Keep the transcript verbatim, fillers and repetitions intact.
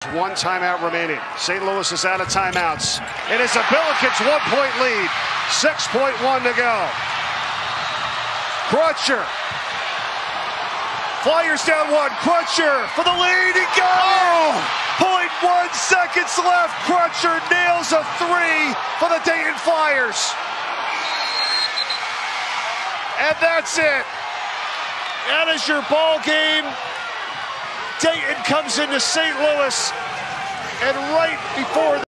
one timeout remaining. Saint Louis is out of timeouts. It is a Billikens one-point lead. six point one to go. Crutcher. Flyers down one. Crutcher for the lead. He got it! zero point one seconds left. Crutcher nails a three for the Dayton Flyers. And that's it. That is your ball game. Dayton comes into Saint Louis, and right before